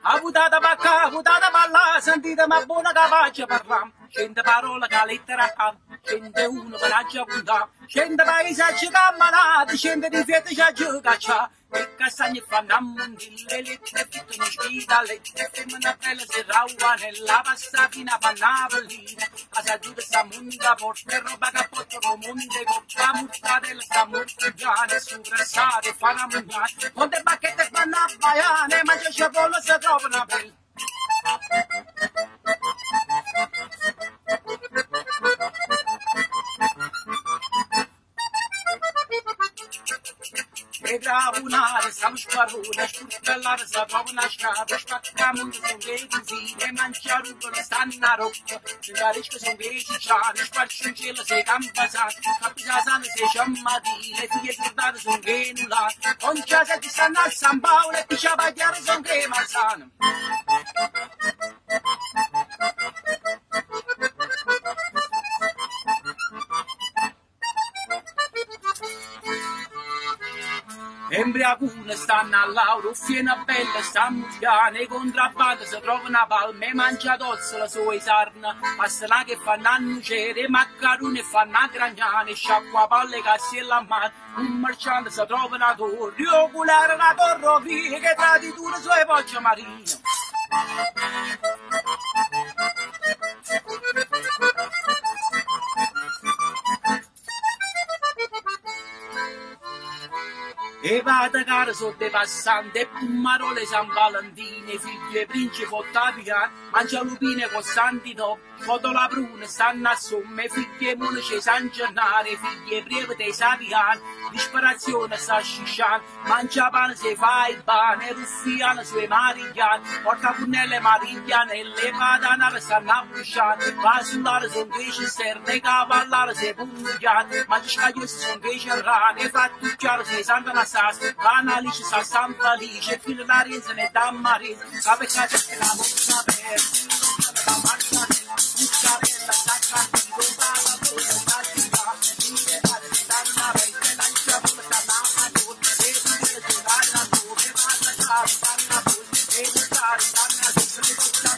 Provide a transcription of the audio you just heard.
Avutata bacca, avutata balla, sentite ma buona capace parla. 100 parole che lettera A, 101 panaggia punta, 100 paesaggi camminati, 100 di fette c'ha giocaccia. E castagni fanno a mondille, lettere tutte in spita, lettere femmina bella si rauva nella pasta fina fanno a pallina. A saggiuta sta monica porta e roba cappotto con monte coppa, murtatella sta mortigiane, sucrassate fanno a mugnare, con le bacchette fanno a baiane, ma c'è cipolla si trova una bella. E gravunare, stiamo sparrone, spurtellare, si trova una strada, spaccamo sono dei cusine, mangiarugono, stanno a rocca, se carisco sono dei cicciani, sparcio in cielo, sei campasani, capisasane, sei ciammatine, figlie giordate sono dei nulati, ogni casa ti stanno a San Paolo e picciapagliare sono dei marzani. Embriacune stanno all'auro, fiena bella stanno piane, contrabbando si trova una palma e mangia dozzola sua sarna, pastana che fanno annucere, maccarone fanno a gragnane, sciacqua palle cassi e la mano, un merciante si trova una torre, oculare una torre fine che traditura sue poggia marino. E vada cara sotto i passanti, e pumarole San Valentino, figlie principe Ottaviano, mangia lupine con santi top, fotola bruna stanno a somme, figlie monaci San Gennaro, figlie breve dei Saviani, disperazione sta scisciando, mangia pane se fa il pane, ruffiano sui marigliani, porta punnelle marigliane, le patanave stanno a brusciare, va sull'are sono dei cisterne, cavallare se pugliate, mangia scagliosi sono dei cerrani, fattucciare se santano Analice sa San Felice, fino alla Rienza ne da Marese, la peccata e la bocca aperta, la marcia della cucciarella, la cattivo, la bolla, la città, le pare di danna, e la sciabola, la maggiore, e di dire che la torre, va a lasciare, danna, e di stare, danna,